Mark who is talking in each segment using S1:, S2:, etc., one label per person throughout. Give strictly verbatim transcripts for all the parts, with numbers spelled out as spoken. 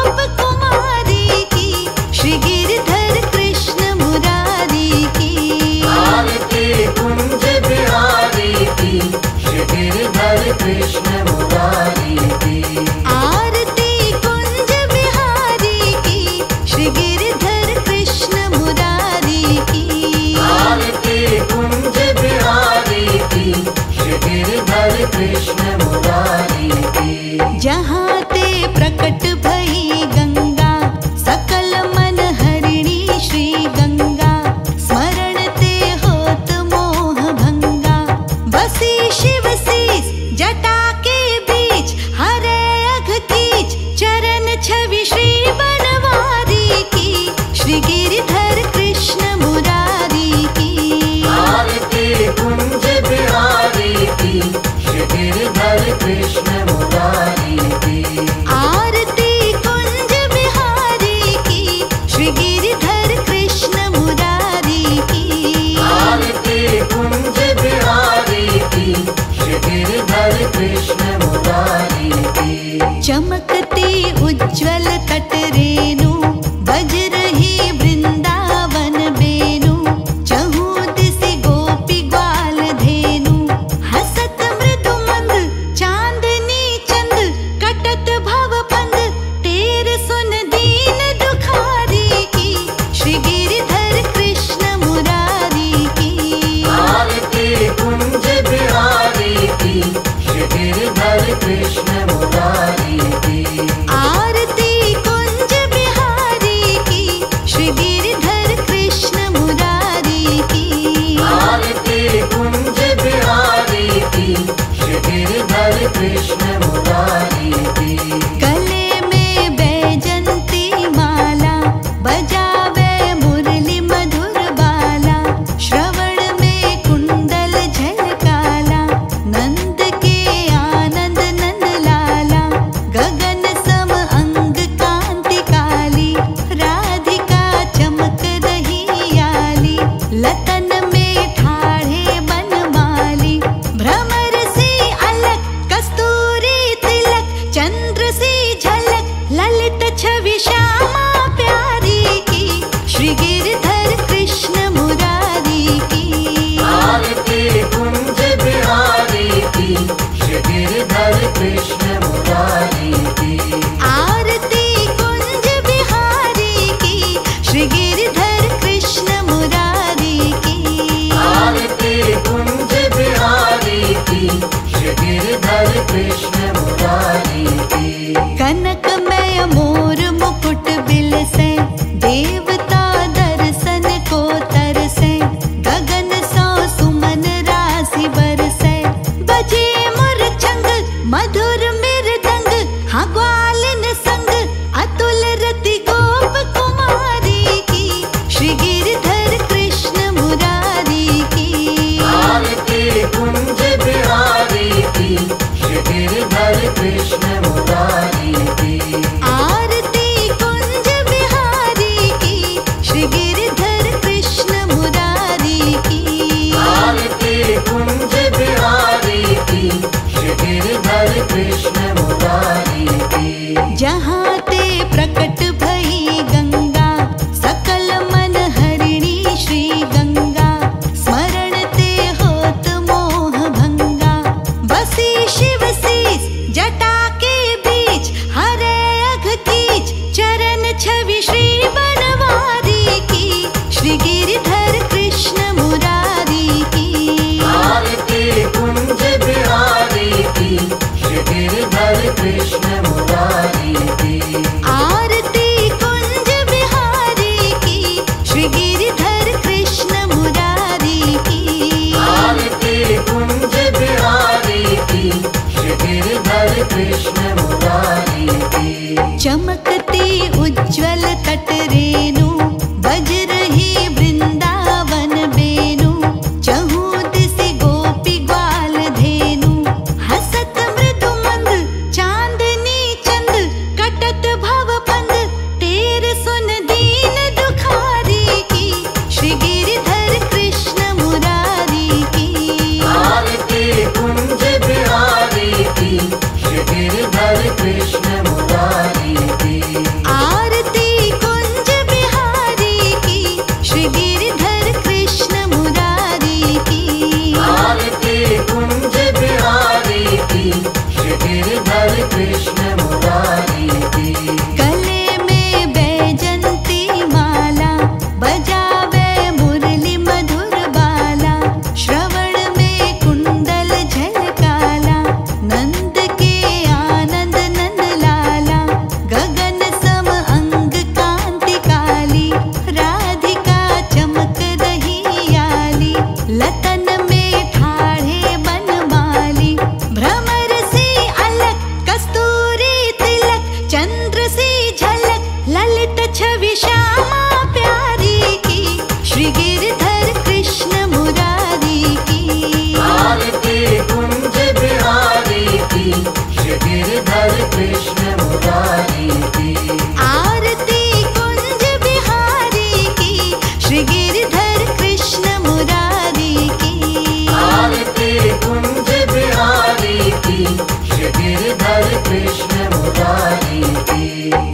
S1: गोप कुमारी की, श्री गिरधर कृष्ण मुरारी की।
S2: आरती कुंज बिहारी की, श्री गिरधर कृष्ण मुरारी की।
S1: आरती कुंज बिहारी की, श्री गिरधर कृष्ण मुरारी की।
S2: आरती कुंज बिहारी की, श्री गिरधर कृष्ण मुरारी की।
S1: जहाँ ते प्रकट भई गंगा, सकल मन हरिणी श्री गंगा। स्मरण ते होत मोह भंगा, बसी शिव शीस जटा के बीच। हरे अघ कीच चरण छवि श्री बनवारी की, श्री गिरधर कृष्ण मुरारी की।
S2: आरती कुंज बिहारी की, श्री गिरधर कृष्ण मुरारी की।
S1: आरती कुंज बिहारी की, श्री गिरधर कृष्ण मुरारी की।
S2: आरती कुंज बिहारी की, श्री गिरधर कृष्ण मुरारी की।
S1: चमकती उज्ज्वल तट रेणु, बज रही वृंदावन बेनु। चहु दिसि गोपी ग्वाल धेनु, हसत मृदु मंद चांदनी चंद। कटत भव पंद तेरे सुन दीन दुखारी की, श्री गिरधर कृष्ण मुरारी की।
S2: आरती कुंज बिहारी की, श्री गिरधर कृष्ण मुरारी की।
S1: आरती कुंज बिहारी की, श्री गिरधर कृष्ण मुरारी की।
S2: आरती कुंज बिहारी की, श्री गिरधर कृष्ण मुरारी की।
S1: गले में बैजंती माला, बजावे मुरली मधुर बाला। श्रवण में कुंडल झलकाला, नंद के आनंद नंद लाला। गगन सम अंग कांति काली, राधिका चमक रही आली। लतन में ठाढ़े बनमाली, भ्रमर से अलग कस्तूरी तिलक। चंद्र से झलक ललित छवि श्यामा प्यारी की, श्री गिरधर कृष्ण मुरारी की।
S2: आरती कुंज बिहारी की, श्री गिरधर कृष्ण मुरारी की।
S1: आरती कुंज बिहारी की, श्री गिरधर कृष्ण मुरारी की।
S2: आरती कुंज बिहारी की, श्री गिरधर कृष्ण मुरारी की।
S1: कनकमय मोर मुकुट बिलसे, देवता दर्शन को तरसे। गगन सौ सुमन राशि बरसे, बजे मुरचंग मधुर मृदंग। हाँ ग्वालिन संग अतुल रति गोप कुमारी की, श्री गिरधर कृष्ण मुरारी की।
S2: आरती कुंज बिहारी की, श्री गिरधर कृष्ण मुरारी की।
S1: आरती कुंज बिहारी की, श्री गिरधर कृष्ण मुरारी की।
S2: आरती कुंज बिहारी की, श्री गिरधर कृष्ण मुरारी की।
S1: जहाँ ते प्रकट भई गंगा, सकल मन हरिणी श्री गंगा। स्मरण ते होत मोह भंगा, बसी शिव शीस जटा के बीच। हरे अघ कीच चरण छवि श्री बनवारी की, श्री गिरधर कृष्ण मुरारी की।
S2: आरती कुंज बिहारी की, श्री गिरधर कृष्ण मुरारी की।
S1: आरती कुंज बिहारी की, श्री गिरधर कृष्ण मुरारी की।
S2: आरती कुंज बिहारी की, श्री गिरधर कृष्ण मुरारी की।
S1: चमकती उज्ज्वल तट रेणु, बज रही वृंदावन बेनु। चहु दिसि गोपी ग्वाल धेनु, हसत मृदु मंद चांदनी चंद। कटत भव पंद तेरे सुन दीन दुखारी की, श्री गिरधर कृष्ण मुरारी की।
S2: आरती कुंज बिहारी की, श्री गिरधर कृष्ण मुरारी की।
S1: आरती कुंज बिहारी की, श्री गिरधर कृष्ण मुरारी की।
S2: आरती कुंज बिहारी की, श्री गिरधर कृष्ण मुरारी की।
S1: गले में बैजंती माला, बजावे मुरली मधुर बाला। श्रवण में कुंडल झलकाला, नंद के आनंद नंद लाला। गगन सम अंग कांति काली, राधिका चमक रही आली। लतन में ठाढ़े बनमाली, भ्रमर से अलग कस्तूरी तिलक। चंद्र सी झलक ललित छवि श्यामा प्यारी की, श्री गिरधर कृष्ण मुरारी की।
S2: आरती कुंज बिहारी की, श्री गिरधर कृष्ण मुरारी की।
S1: आरती कुंज बिहारी की, श्री गिरधर कृष्ण मुरारी की।
S2: आरती कुंज बिहारी की, श्री गिरधर कृष्ण मुरारी की।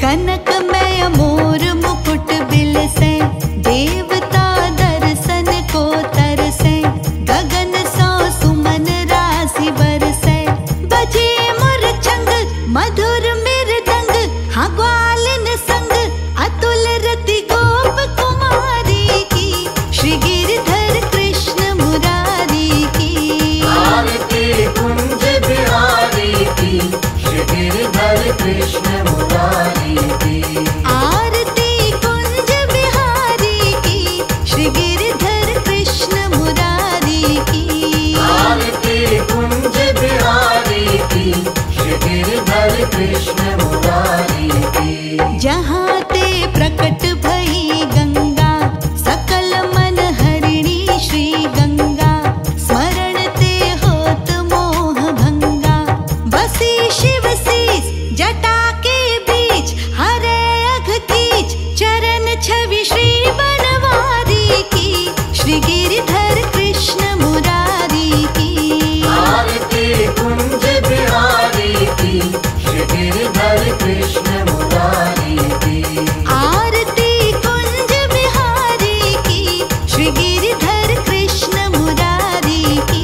S1: कनकमय मोर मुकुट बिलसे, देवता दर्शन को तरसे। गगन सौ सुमन राशि बरसे, बजे मुरछंग मधुर मृदंग। हाँ ग्वालिन संग अतुल रति गोप कुमारी की, श्री गिरधर कृष्ण मुरारी की।
S2: आरती कुंज बिहारी की, श्री गिरधर कृष्ण मुरारी की।
S1: आरती कुंज बिहारी की, श्री गिरधर कृष्ण मुरारी की।
S2: आरती कुंज बिहारी की, श्री गिरधर कृष्ण मुरारी की।
S1: जहाँ ते प्रकट भई गंगा, सकल मन हरिणी श्री गंगा। स्मरण ते होत मोह भंगा, बसी शिव शीस जटा के बीच। हरे अघ कीच चरण छवि श्री बनवारी की, श्री गिरधर कृष्ण मुरारी की।
S2: आरती कुंज बिहारी की, श्री गिरधर कृष्ण मुरारी की।
S1: आरती कुंज बिहारी की, श्री गिरधर कृष्ण मुरारी की।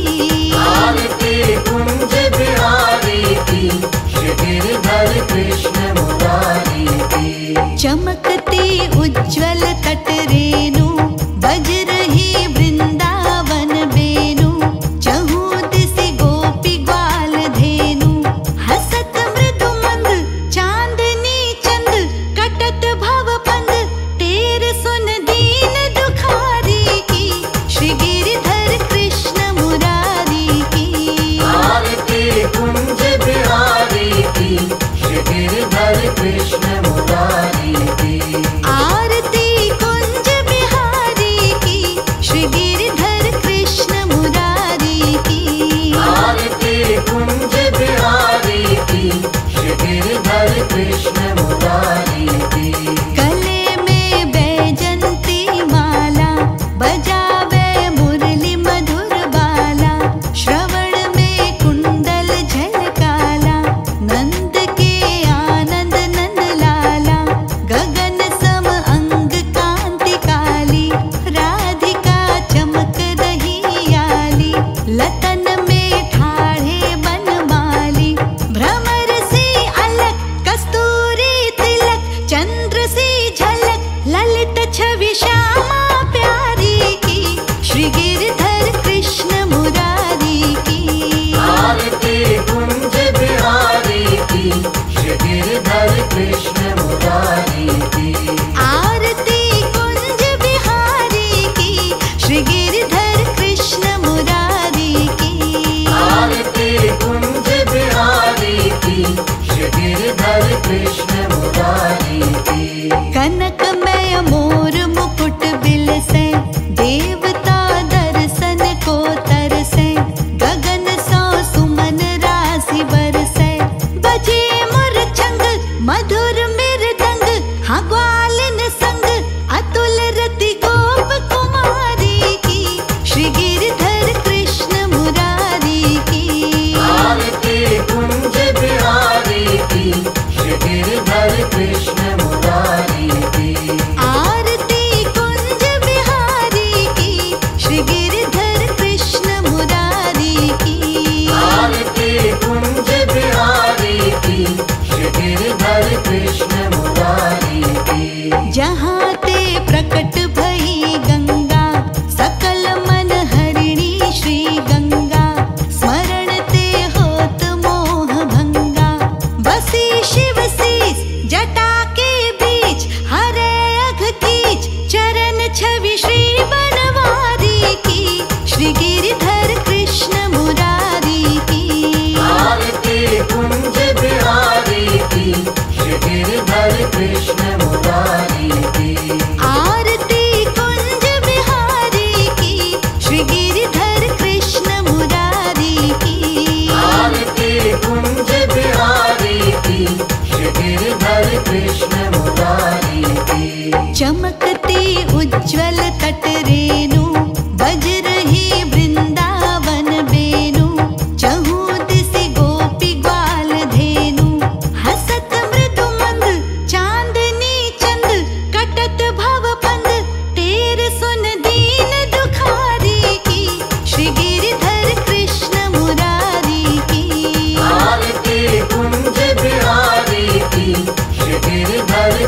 S2: आरती कुंज बिहारी की, श्री गिरधर कृष्ण मुरारी की।
S1: चमकती उज्ज्वल तट रेणु, बज रही वृंदावन बेनु। चहु दिसि गोपी ग्वाल धेनु, हसत मृदु मंद चांदनी चंद। कटत भव पंद तेरे सुन दीन दुखारी की, श्री गिरधर कृष्ण मुरारी की।
S2: आरती कुंज बिहारी की, श्री गिरधर कृष्ण मुरारी की।
S1: आरती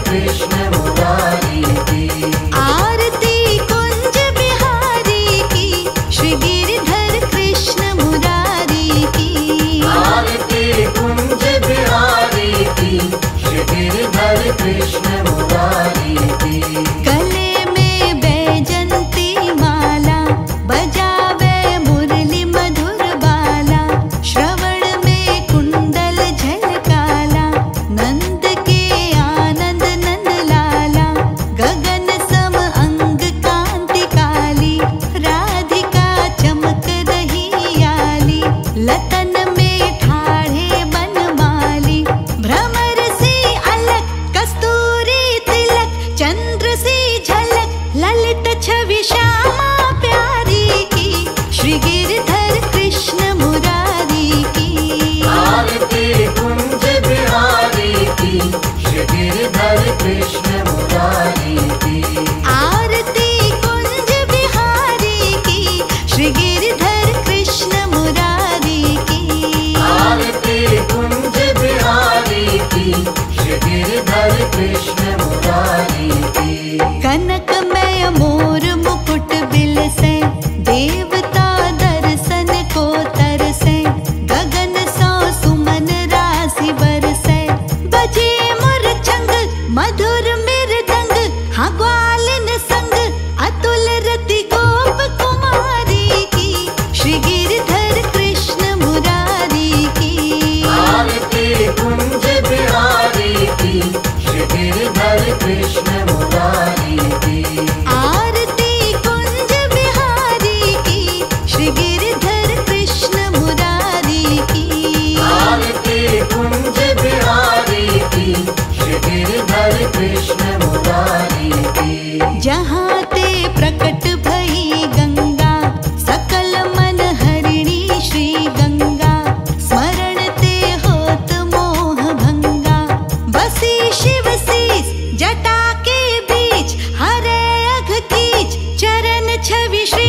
S2: कृष्ण मुरारी की।
S1: आरती कुंज बिहारी की, श्री गिरधर कृष्ण मुरारी की।
S2: आरती कुंज बिहारी की, श्री गिरधर कृष्ण मुरारी की।
S1: गले में बैजंती माला, बजावे मुरली मधुर बाला, श्रवण में कुंडल झलकाला, नंद के आनंद नंद लाला, गगन सम अंग कांति काली, राधिका चमक रही आली, लतन में ठाढ़े बनमाली, भ्रमर से अलग कस्तूरी तिलक, चंद्र से झलक ललित छवि श्यामा प्यारी की, श्री गिरधर कृष्ण मुरारी की।
S2: आरती कुंज बिहारी की, श्री गिरधर कृष्ण मुरारी की।
S1: आरती कुंज बिहारी की, श्री गिरधर कृष्ण मुरारी की।
S2: आरती कुंज बिहारी की, श्री गिरधर कृष्ण मुरारी की।
S1: कनकमय मोर मुकुट बिलसे, देवता दर्शन को तरसे, गगन सौ सुमन राशि बरसे, बजे मुरचंग मधुर मृदंग, हाँ ग्वालिन संग अतुल रति गोप कुमारी की, श्री गिरधर कृष्ण मुरारी की।
S2: आरती कुंज बिहारी की, श्री गिरधर कृष्ण मुरारी की।
S1: आरती कुंज बिहारी की, श्री गिरधर कृष्ण मुरारी की।
S2: आरती कुंज बिहारी की, श्री गिरधर कृष्ण मुरारी की।
S1: जहाँ ते प्रकट भई गंगा, सकल मन हरिणी श्री गंगा, स्मरण ते होत मोह भंगा, बसी शिव शीस जटा के बीच, हरे अघ कीच चरण छवि श्री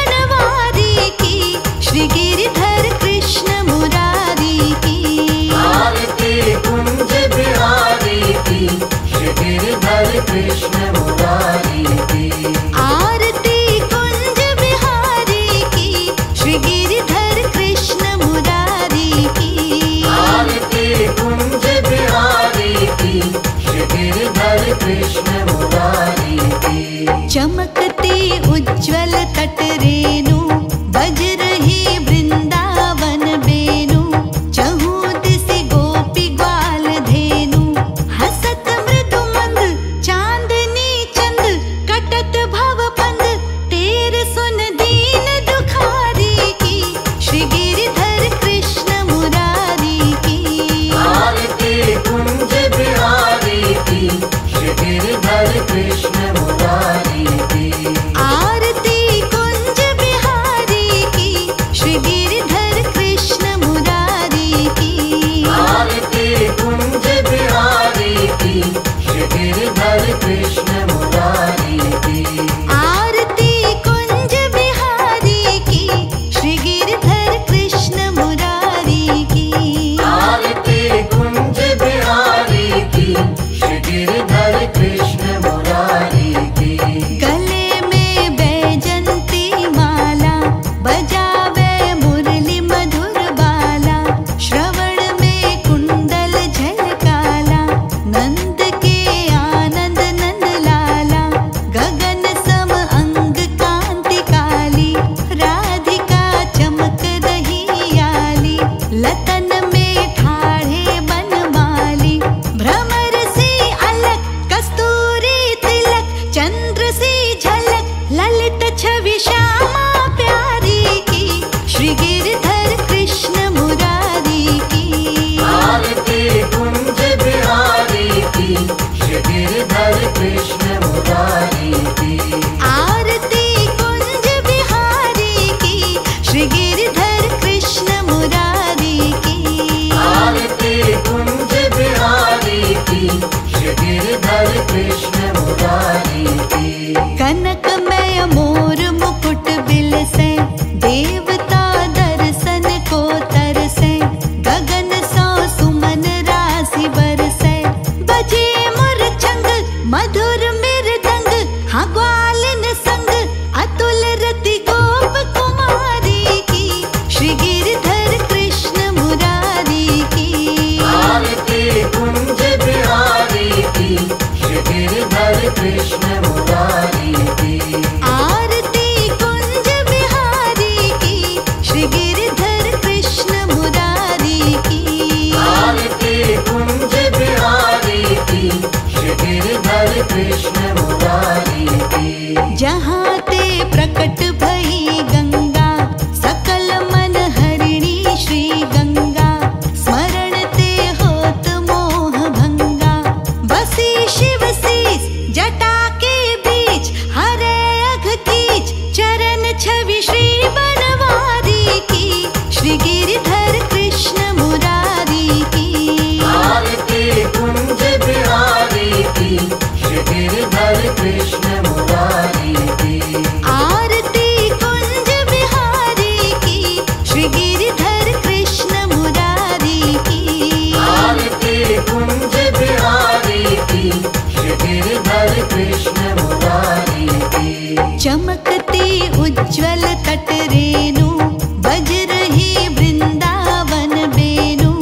S1: बनवारी की, श्री गिरधर कृष्ण मुरारी की।
S2: आरती कुंज बिहारी की, श्री गिरधर कृष्ण मुरारी की।
S1: आरती कुंज बिहारी की, श्री गिरधर कृष्ण मुरारी की।
S2: आरती कुंज बिहारी की, श्री गिरधर कृष्ण मुरारी की।
S1: चमकती उज्ज्वल तट रेणु, बज रही वृंदावन बेनु, चहु दिसि गोपी ग्वाल धेनु, हसत मृदु मंद चांदनी चंद, कटत भव पंद तेरे सुन दीन दुखारी की, श्री गिरधर कृष्ण मुरारी की।
S2: आरती कुंज बिहारी की, श्री गिरधर कृष्ण मुरारी की।
S1: आरती कुंज बिहारी की, श्री गिरधर कृष्ण मुरारी की।
S2: आरती कुंज बिहारी की, श्री गिरधर कृष्ण मुरारी की।
S1: आरती कुंज बिहारी की, श्री गिरधर कृष्ण मुरारी की।
S2: आरती कुंज बिहारी की, श्री गिरधर कृष्ण मुरारी की।
S1: गले में बैजंती माला, बजावे मुरली मधुर बाला, श्रवण में कुंडल झलकाला, नंद के आनंद नंद लाला, गगन सम अंग कांति काली, राधिका चमक रही आली, लतन में ठाढ़े बनमाली, भ्रमर से अलग कस्तूरी तिलक, चंद्र से झलक ललित छवि श्यामा प्यारी की, श्री गिरधर कृष्ण मुरारी की।
S2: आरती कुंज बिहारी की, श्री गिरधर कृष्ण मुरारी की।
S1: आरती कुंज बिहारी की, श्री गिरधर कृष्ण मुरारी की।
S2: आरती कुंज बिहारी की, श्री गिरधर कृष्ण मुरारी की।
S1: कनकमय मोर मुकुट बिलसे, देवता दर्शन को तरसे, गगन सौ सुमन राशि बरसे, बजे मुरचंग मधुर मृदंग हाँ ग्वालिन संग अतुल रति गोप कुमारी की श्री गिरधर कृष्ण मुरारी की
S2: आरती कुंज बिहारी की श्री गिरधर कृष्ण मुरारी की
S1: आरती कुंज बिहारी की श्री गिरधर कृष्ण मुरारी की
S2: आरती कुंज बिहारी की श्री गिरधर कृष्ण मुरारी की
S1: जहाँ ते प्रकट भई गंगा सकल मन हरिणी श्री गंगा स्मरण ते होत मोह भंगा बसी शिव शीस जटा के बीच हरे अघ कीच चरण छवि श्री बनवारी की श्री गिरधर कृष्ण मुरारी की
S2: आरती कुंज बिहारी की श्री गिरधर कृष्ण मुरारी की
S1: आरती कुंज बिहारी की श्री गिरधर कृष्ण मुरारी की
S2: आरती कुंज बिहारी की श्री गिरधर कृष्ण मुरारी की
S1: चमकती उज्ज्वल तट रेणु बज रही वृंदावन बेनु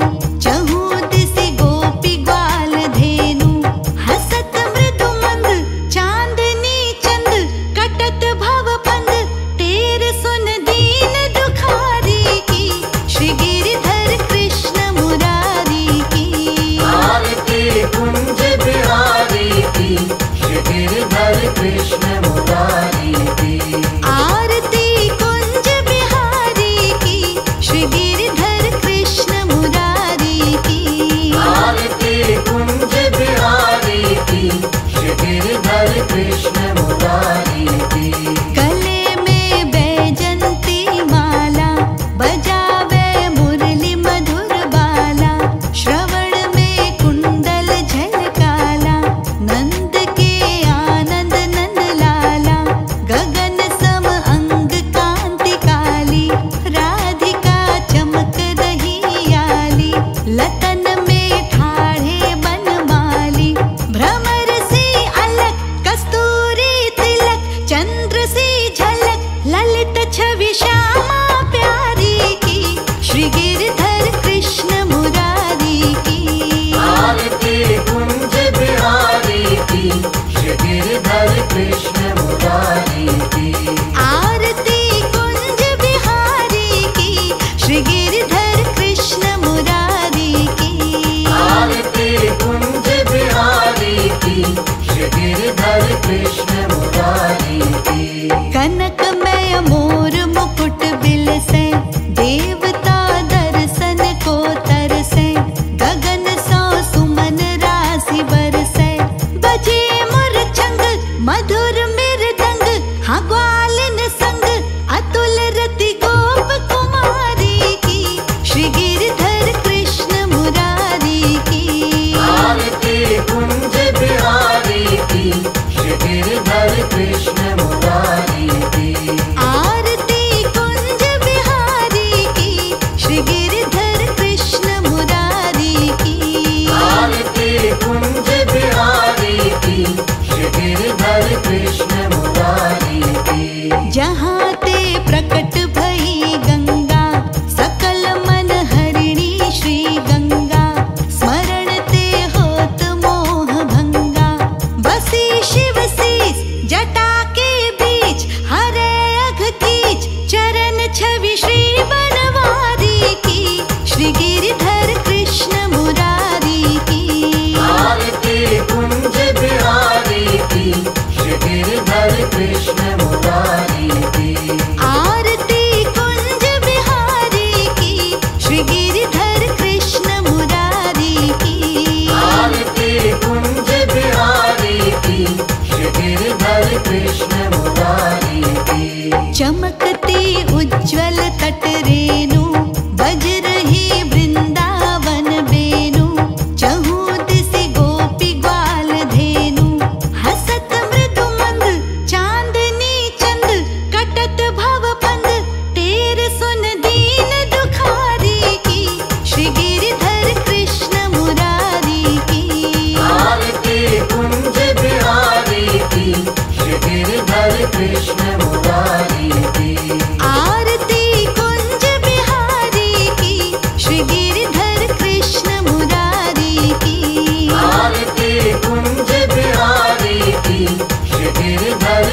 S1: चहु दिसि गोपी ग्वाल धेनु हसत मृदु मंद चांदनी चंद कटत भव पंद तेरे सुन दीन दुखारी की श्री गिरधर कृष्ण मुरारी की
S2: आरती कुंज बिहारी की श्री गिरधर कृष्ण मुरारी की
S1: आरती कुंज बिहारी की श्री गिरधर कृष्ण मुरारी की
S2: आरती कुंज बिहारी की श्री गिरधर कृष्ण मुरारी की
S1: गले में बैजंती माला बजावे मुरली मधुर बाला श्रवण में कुंडल झलकाला नंद के आनंद नंद लाला गगन सम अंग कांति काली राधिका चमक रही आली लतन में ठाढ़े बनमाली भ्रमर से अलग कस्तूरी तिलक चंद्र से झलक ललित छवि श्यामा प्यारी की श्री गिरधर कृष्ण मुरारी की
S2: आरती कुंज बिहारी की श्री गिरधर कृष्ण मुरारी की
S1: आरती कुंज बिहारी की श्री गिरधर कृष्ण मुरारी की
S2: आरती कुंज बिहारी की श्री गिरधर कृष्ण मुरारी की
S1: कनकमय मोर मुकुट बिलसे देवता दर्शन को तरसे गगन सौ सुमन राशि बरसे बजे मुरचंग मधुर मृदंग हाँ ग्वालिन संग अतुल रति गोप कुमारी की श्री गिरधर कृष्ण मुरारी की
S2: आरती कुंज बिहारी की श्री गिरधर कृष्ण मुरारी की
S1: आरती कुंज बिहारी की श्री गिरधर कृष्ण मुरारी की
S2: आरती कुंज बिहारी की श्री गिरधर कृष्ण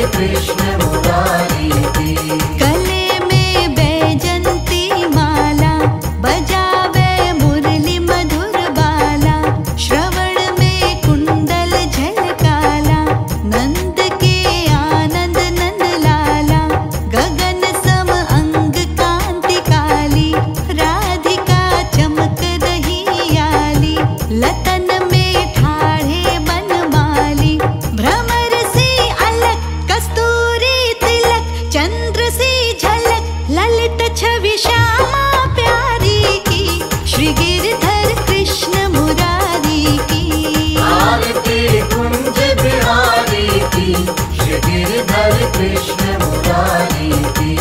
S2: कृष्ण मुरारी की।
S1: गले में बैजंती माला, बजावे मुरली मधुर बाला, श्रवण में कुंडल झलकाला, नंद के आनंद नंद लाला, गगन सम अंग कांति काली, राधिका चमक रही आली, लतन में ठाढ़े बनमाली, भ्रमर से अलग कस्तूरी तिलक, चंद्र से झलक ललित छवि श्यामा प्यारी की, श्री गिरधर कृष्ण मुरारी की।
S2: आरती कुंज बिहारी की, श्री गिरधर कृष्ण मुरारी की।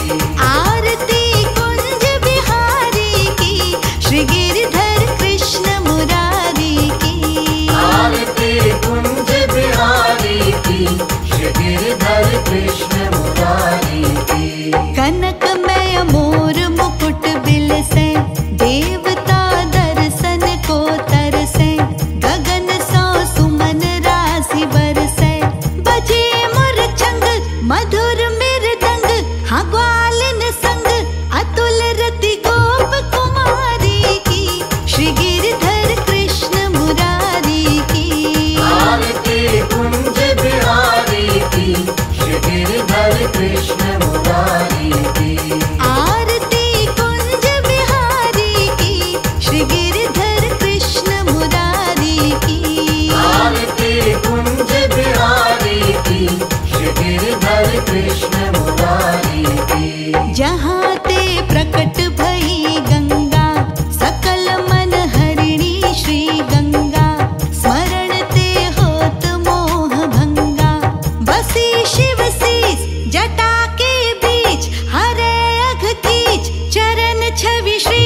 S1: आरती कुंज बिहारी की, श्री गिरधर कृष्ण मुरारी की।
S2: आरती कुंज बिहारी की, श्री गिरधर कृष्ण मुरारी की।
S1: कनकमय मोर मुकुट बिलसे, देवता दर्शन को तरसे, गगन सौ सुमन राशि बरसे, बजे मुरचंग मधुर मृदंग, हाँ ग्वालन संग अतुल रति गोप कुमारी की, श्री गिरधर कृष्ण मुरारी की।
S2: आरती कुंज बिहारी की, श्री गिरधर कृष्ण मुरारी की।
S1: आरती कुंज बिहारी की, श्री गिरधर कृष्ण मुरारी की।
S2: आरती कुंज बिहारी की, श्री गिरधर कृष्ण मुरारी की।
S1: जहाँ ते प्रकट भई गंगा, सकल मन हरिणी श्री गंगा, स्मरण ते होत मोह भंगा, बसी शिव शीस जटा के बीच, हरे अघ कीच चरण छवि श्री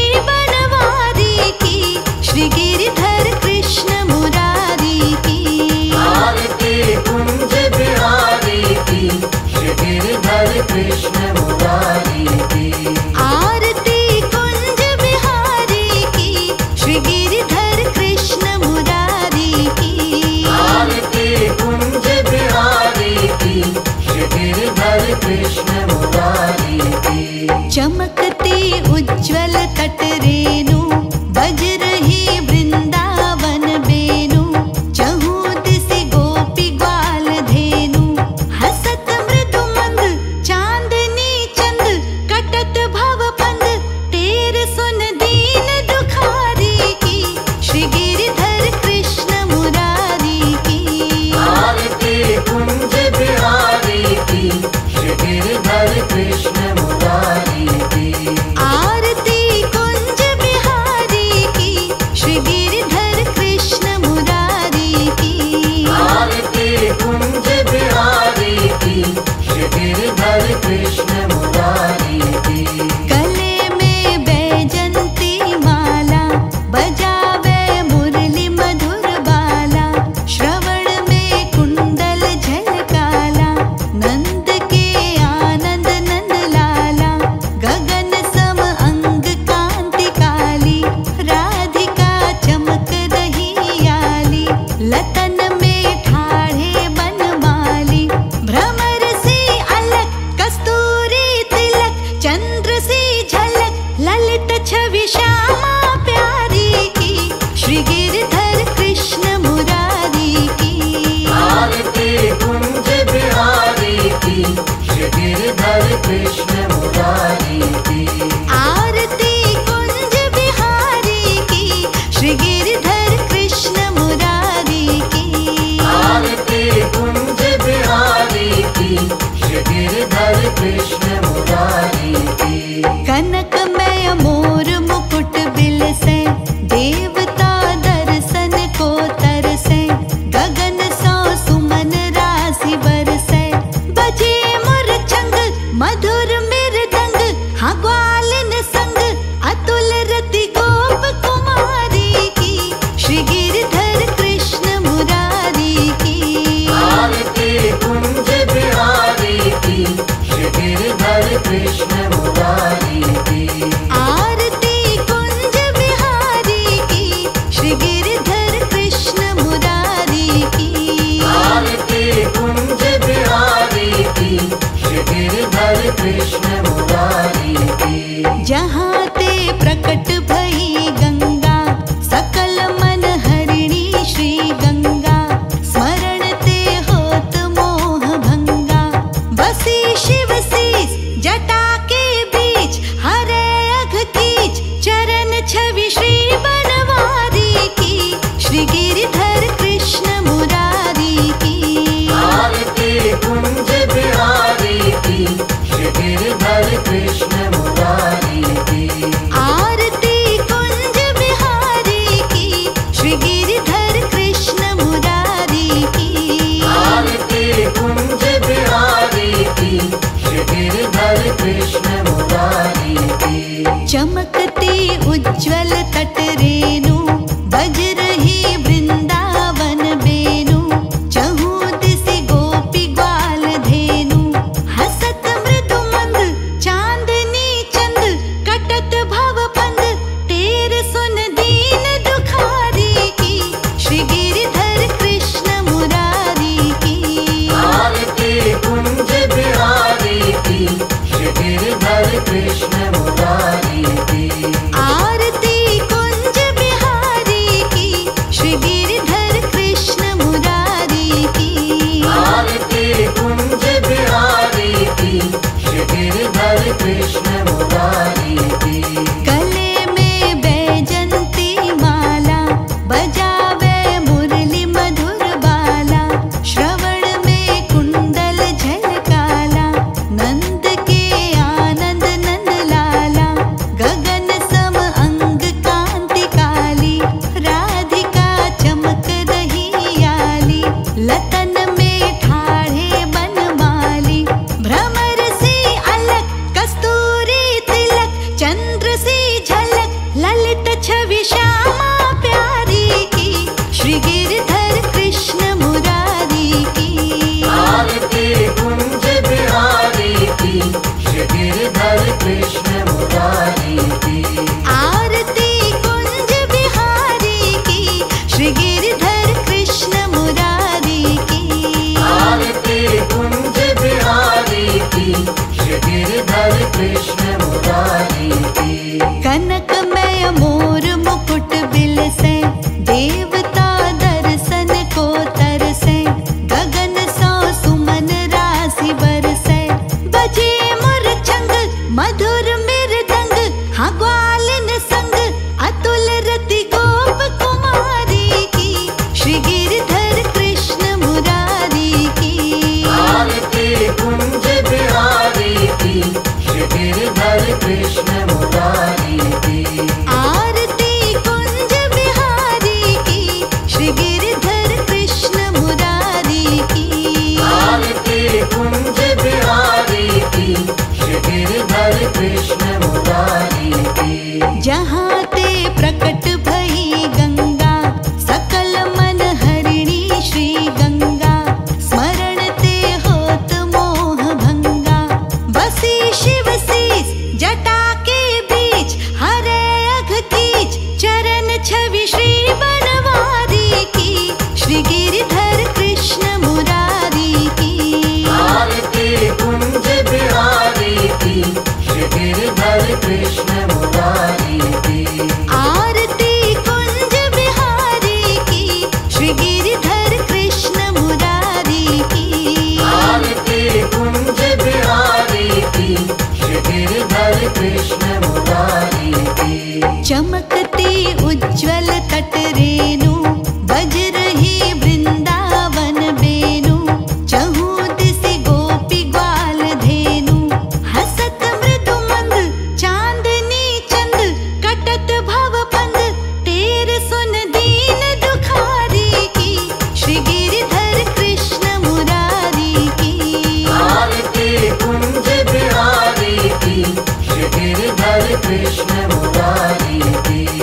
S1: बनवारी की, श्री गिरधर कृष्ण मुरारी की।
S2: आरती कुंज बिहारी की, श्री गिरधर कृष्ण मुरारी की।
S1: आरती कुंज बिहारी की, श्री गिरधर कृष्ण मुरारी की।
S2: आरती कुंज बिहारी की, श्री गिरधर कृष्ण मुरारी की।
S1: चमकती उज्ज्वल तट रेणु, बज रही वृंदावन बेनु, चहु दिसि गोपी ग्वाल धेनु, हसत मृदु मंद चांदनी चंद, कटत भव पंद तेरे सुन दीन दुखारी की, श्री गिरधर कृष्ण मुरारी की।
S2: आरती कुंज बिहारी की, श्री गिरधर कृष्ण मुरारी की।
S1: आरती कुंज बिहारी की, श्री गिरधर कृष्ण मुरारी की।
S2: आरती कुंज बिहारी की, श्री गिरधर कृष्ण मुरारी की।
S1: गले में बैजंती माला, बजावे मुरली मधुर बाला, श्रवण में कुंडल झलकाला, नंद के आनंद नंद लाला, गगन सम अंग कांति काली, राधिका चमक रही आली, लतन में ठाढ़े बनमाली, भ्रमर से अलग कस्तूरी तिलक, चंद्र से झलक ललित छवि श्यामा प्यारी की, श्री गिरधर कृष्ण मुरारी की।
S2: आरती कुंज बिहारी की, श्री गिरधर कृष्ण मुरारी की।
S1: आरती कुंज बिहारी की, श्री गिरधर कृष्ण मुरारी की।
S2: आरती कुंज बिहारी की, श्री गिरधर कृष्ण मुरारी की।
S1: कनकमय मोर मुकुट बिलसे, देवता दर्शन को तरसे, गगन सौ सुमन राशि बरसे, बजे मुरचंग मधुर मृदंग, हाँ ग्वालन संग अतुल रति गोप कुमारी की, श्री गिरधर कृष्ण मुरारी की।
S2: आरती कुंज बिहारी की, श्री गिरधर कृष्ण मुरारी की।
S1: आरती कुंज बिहारी की, श्री गिरधर कृष्ण मुरारी की।
S2: आरती कुंज बिहारी की, कृष्ण मुरारी की।
S1: जहाँ ते प्रकट भई गंगा सकल मन हरिणी श्री गंगा, स्मरण ते होत मोह भंगा। बसी शिव शीस जटा के बीच, हरे अघ कीच चरण छवि श्री बनवारी की। श्री गिरधर कृष्ण मुरारी की।
S2: आरती कुंज बिहारी की, श्री गिरधर कृष्ण मुरारी की।
S1: आरती कुंज बिहारी की, श्री गिरधर कृष्ण मुरारी की।
S2: आरती कुंज बिहारी की, श्री गिरधर कृष्ण मुरारी की।
S1: चमकती उज्ज्वल तट रेणु, बज रही वृंदावन बेनु। चहु दिसि गोपी ग्वाल धेनु, हसत मृदु मंद चांदनी चंद। कटत भव पंद तेरे सुन दीन दुखारी की। श्री गिरधर कृष्ण मुरारी की।
S2: आरती कुंज बिहारी की, श्री गिरधर कृष्ण मुरारी की।
S1: आरती कुंज बिहारी की, श्री गिरधर कृष्ण मुरारी की।
S2: आरती कुंज बिहारी की, श्री गिरधर कृष्ण मुरारी की।
S1: गले में बैजंती माला, बजावे मुरली मधुर बाला। श्रवण में कुंडल झलकाला, नंद के आनंद नंद लाला। गगन सम अंग कांति काली, राधिका चमक रही आली। लतन में ठाढ़े बनमाली, भ्रमर से अलग कस्तूरी तिलक। चंद्र से झलक ललित छवि श्यामा प्यारी की। श्री गिरधर कृष्ण मुरारी की।
S2: आरती कुंज बिहारी की, श्री गिरधर कृष्ण मुरारी की।
S1: आरती कुंज बिहारी की, श्री गिरधर कृष्ण मुरारी की।
S2: आरती कुंज बिहारी की, श्री गिरधर कृष्ण मुरारी की।
S1: कनकमय मोर मुकुट बिलसे, देवता दर्शन को तरसे। गगन सौ सुमन राशि बरसे, बजे मुरचंग मधुर मृदंग। हाँ ग्वालिन संग अतुल रति गोप कुमारी की। श्री गिरधर कृष्ण मुरारी की।
S2: आरती कुंज बिहारी की, श्री गिरधर कृष्ण मुरारी की।
S1: आरती कुंज बिहारी की, श्री गिरधर कृष्ण मुरारी की।
S2: आरती कुंज बिहारी की, श्री गिरधर कृष्ण मुरारी की।
S1: जहाँ ते प्रकट भई गंगा सकल मन हरिणी श्री गंगा, स्मरण ते होत मोह भंगा। बसी शिव शीस जटा के बीच, हरे अघ कीच चरण छवि श्री बनवारी की। श्री गिरधर कृष्ण मुरारी की।
S2: आरती कुंज बिहारी की, श्री गिरधर कृष्ण मुरारी की।
S1: आरती कुंज बिहारी की, श्री गिरधर कृष्ण मुरारी की।
S2: आरती कुंज बिहारी की, श्री गिरधर कृष्ण मुरारी की।
S1: चमकती उज्ज्वल तट रेणु, बज रही वृंदावन बेनु। चहु दिसि गोपी ग्वाल धेनु, हसत मृदु मंद चांदनी चंद। कटत भव पंद तेरे सुन दीन दुखारी की। श्री गिरधर कृष्ण मुरारी की।
S2: आरती कुंज बिहारी की, श्री गिरधर कृष्ण मुरारी की।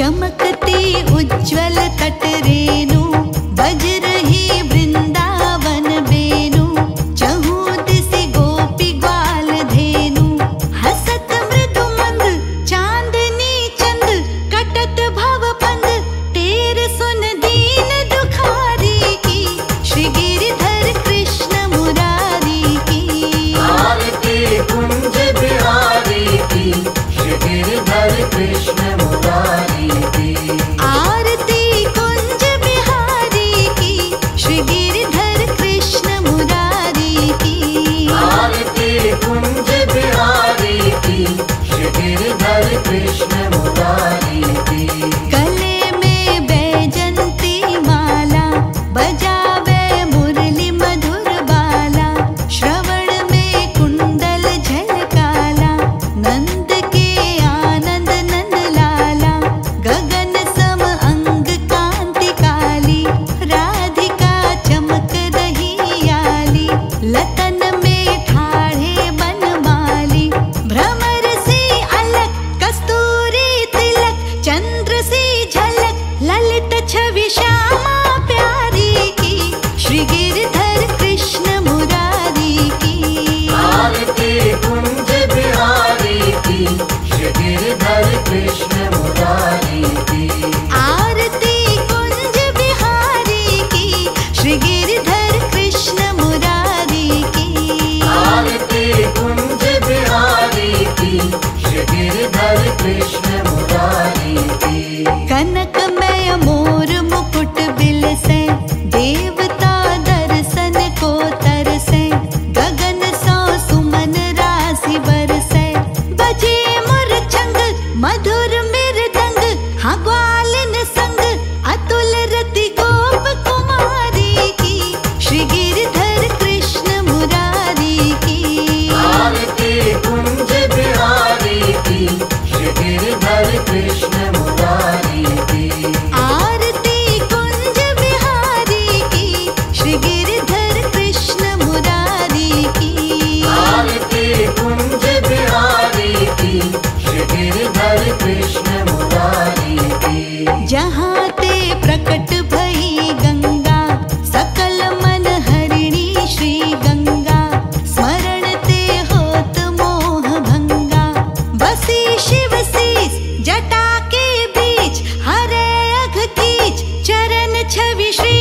S1: चमकती उज्ज्वल तट रेणु बज रही वृंदावन बेनु चहु दिसि गोपी ग्वाल धेनु हसत मृदु मंद चांदनी चंद कटत भव पंद तेरे सुन दीन दुखारी की श्री गिरिधर कृष्ण मुरारी की
S2: आरती कुंज बिहारी की श्री गिरिधर कृष्ण मुरारी की
S1: आरती कुंज बिहारी की श्री गिरिधर कृष्ण मुरारी की
S2: आरती कुंज बिहारी की श्री गिरिधर कृष्ण मुरारी की
S1: गले में बैजंती माला बजावे मुरली मधुर बाला श्रवण में कुंडल झलकाला नंद के आनंद नंद लाला गगन सम अंग कांति काली राधिका चमक रही आली लतन में ठाढ़े बनमाली भ्रमर से अलग कस्तूरी तिलक चंद्र से झलक ललित छवि श्यामा प्यारी की श्री गिरिधर कृष्ण मुरारी की
S2: आरती कुंज बिहारी की श्री गिरिधर कृष्ण मुरारी की
S1: आरती कुंज बिहारी की श्री गिरिधर कृष्ण मुरारी की
S2: आरती कुंज बिहारी की श्री गिरिधर कृष्ण मुरारी की
S1: कनकमय मोर मुकुट बिलसे देवता दर्शन को तरसे गगन सौ सुमन राशि बरसे बजे मुरचंग मधुर मृदंग हाँ ग्वालिन संग अतुल रति गोप कुमारी की श्री गिरिधर कृष्ण मुरारी की
S2: आरती कुंज बिहारी की श्री गिरिधर कृष्ण मुरारी की
S1: आरती कुंज बिहारी की श्री गिरिधर कृष्ण मुरारी की
S2: आरती कुंज बिहारी की श्री गिरिधर कृष्ण मुरारी की
S1: जहाँ ते प्रकट भई गंगा सकल मन हरिणी श्री गंगा स्मरण ते होत मोह भंगा बसी शिव शीस जटा के बीच हरे अघ कीच चरण छवि श्री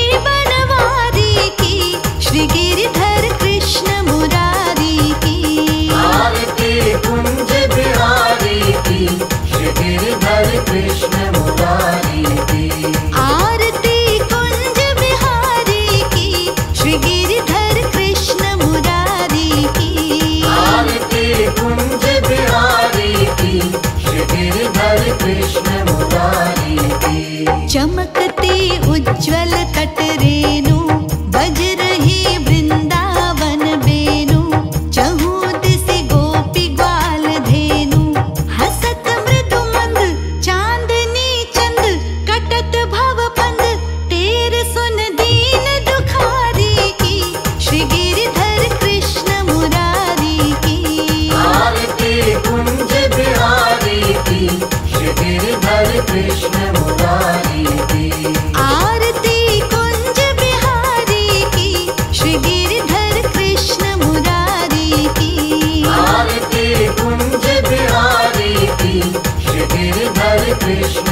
S1: बनवारी की श्री गिरिधर कृष्ण मुरारी की
S2: आरती कुंज बिहारी की श्री गिरिधर कृष्ण मुरारी की
S1: आरती कुंज बिहारी की श्री गिरिधर कृष्ण मुरारी की
S2: आरती कुंज बिहारी की श्री गिरिधर कृष्ण मुरारी की
S1: चमकती उज्ज्वल तट रेणु बज रही वृंदावन बेनु चहु दिसि गोपी ग्वाल धेनु हसत मृदु मंद चांदनी चंद कटत भव पंद तेरे सुन दीन दुखारी की श्री गिरिधर कृष्ण मुरारी की
S2: आरती कुंज बिहारी की श्री गिरिधर कृष्ण मुरारी की
S1: आरती कुंज बिहारी की श्री गिरिधर कृष्ण मुरारी की
S2: आरती कुंज बिहारी की श्री गिरिधर कृष्ण